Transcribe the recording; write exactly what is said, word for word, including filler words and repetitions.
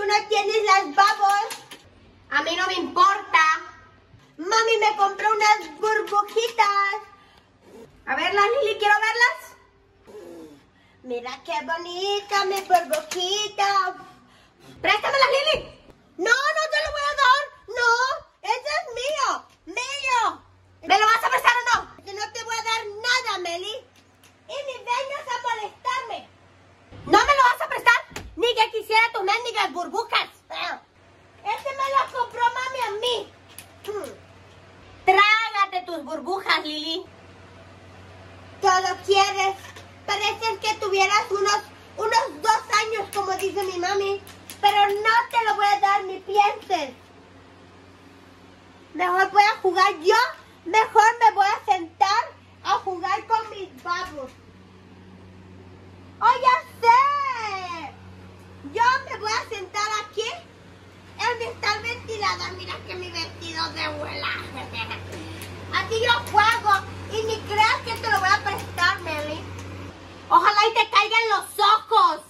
no tienes las bubbles? A mí no me importa. Mami me compró unas burbujitas. A verlas, Lili, quiero verlas. Mira qué bonita mi burbujita. Préstamelas, Lili. No, no te lo voy a dar. No, ese es mío. Mío. ¿Me lo vas a prestar o no? Que no te voy a dar nada, Meli. Y ni vengas a molestarme. ¿No me lo vas a prestar? Ni que quisiera tus mendigas burbujas. Este me lo compró mami a mí. Trágate tus burbujas, Lili. Todo quieres. Parece que tuvieras unos, unos dos años, como dice mi mami. Pero no te lo voy a dar ni pienses. Mejor voy a jugar yo. Mejor me voy a sentar a jugar con mis babos. ¡Oh, ya sé! Yo me voy a sentar aquí en mi tal ventilador. Mira que mi vestido de abuela. Aquí yo juego y ni creas que te lo voy a prestar, Meli. Ojalá y te caigan los ojos.